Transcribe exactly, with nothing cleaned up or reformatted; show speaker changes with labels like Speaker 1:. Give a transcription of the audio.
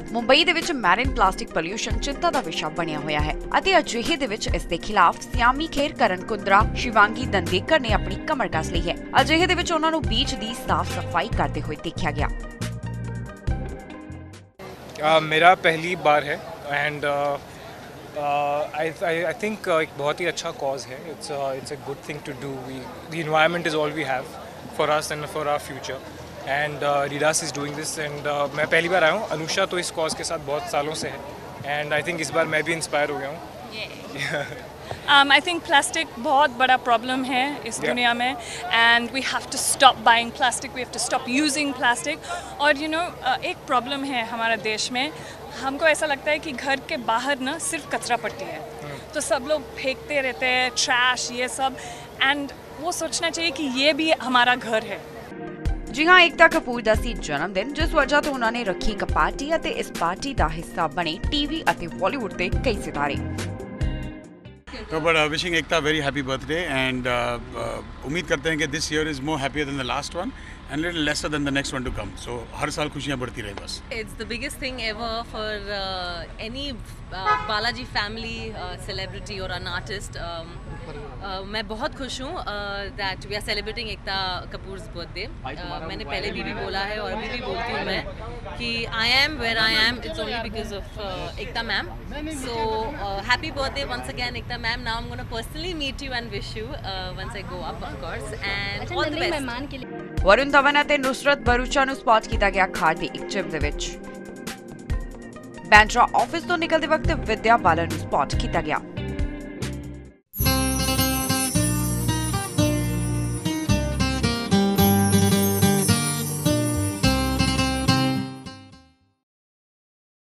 Speaker 1: ਮੁੰਬਈ ਦੇ ਵਿੱਚ ਮੈਰਿਨ plastic pollution ਚਿੰਤਾ ਦਾ ਵਿਸ਼ਾ ਬਣਿਆ ਹੋਇਆ ਹੈ ਅਤੇ ਅਜਿਹੇ ਦੇ ਵਿੱਚ ਇਸ ਦੇ ਖਿਲਾਫ ਸਿਆਮੀ ਖੇਰ, ਕਰਨ ਕੁੰਦਰਾ, ਸ਼ਿਵਾਂਗੀ ਦੰਦੇਕਰ ਨੇ ਆਪਣੀ ਕਮਰ ਕੱਸ ਲਈ ਹੈ। ਅਜਿਹੇ ਦੇ ਵਿੱਚ ਉਹਨਾਂ ਨੂੰ ਬੀਚ ਦੀ ਸਾਫ਼ ਸਫਾਈ ਕਰਦੇ ਹੋਏ ਦੇਖਿਆ ਗਿਆ।
Speaker 2: uh, मेरा पहली बार है एंड आई आई थिंक एक बहुत ही अच्छा कॉज है। It's it's a good thing to do. We the environment is all we have for us and for our future and Reedas is doing this and मैं पहली बार आया हूँ। अनुषा तो इस कॉज के साथ बहुत सालों से है एंड आई थिंक इस बार मैं भी इंस्पायर हो गया हूँ।
Speaker 3: Um, I think plastic बहुत बड़ा प्रॉब्लम है इस yeah. दुनिया में and we have to stop buying plastic, we have to stop using plastic। और you know uh, एक प्रॉब्लम है हमारा देश में, हमको ऐसा लगता है कि घर के बाहर ना सिर्फ कचरा पट्टी है hmm. तो सब लोग फेंकते रहते हैं ट्रैश ये सब, एंड वो सोचना चाहिए कि ये भी हमारा घर है।
Speaker 1: जी हाँ, एकता कपूर ਦਾ ਸੀ ਜਨਮ ਦਿਨ, ਜਿਸ ਵਜ੍ਹਾ ਤੋਂ ਉਹਨਾਂ ਨੇ ਰੱਖੀ ਇੱਕ ਪਾਰਟੀ ਅਤੇ ਇਸ ਪਾਰਟੀ ਦਾ ਹਿੱਸਾ ਬਣੇ ਟੀਵੀ ਅਤੇ ਬਾਲੀਵੁੱਡ ਦੇ ਕਈ ਸਿਤਾਰੇ।
Speaker 4: No, but uh, wishing Ekta a very happy birthday and uh, uh, उम्मीद करते हैं कि this year is more happier than the last one and little lesser than the next one to come. So हर साल खुशियाँ बढ़ती रहे बस।
Speaker 5: It's the biggest thing ever for uh, any uh, Balaji family uh, celebrity or an artist. Um, uh, मैं बहुत खुश हूँ uh, that we are celebrating Ekta Kapoor's birthday. Uh, मैंने पहले भी भी बोला है और अभी भी बोलती हूँ मैं कि I am where I am. It's only because of uh, Ekta ma'am. So uh, happy birthday once again, Ekta ma'am. Now I'm going to personally meet you and wish you uh, once I go up, of course. And all the best.
Speaker 1: Varun Dhawan ਅਤੇ नुसरत भरूचा ਨੂੰ ਸਪॉट ਕੀਤਾ ਗਿਆ ਖਾੜ ਦੀ ਇੱਕ gym ਦੇ ਵਿੱਚ। ਬੈਂਡਰਾ office ਤੋਂ ਨਿਕਲਦੇ ਵਕਤ ਵਿਦਿਆ ਬਾਲਨ ਨੂੰ ਸਪॉट ਕੀਤਾ ਗਿਆ।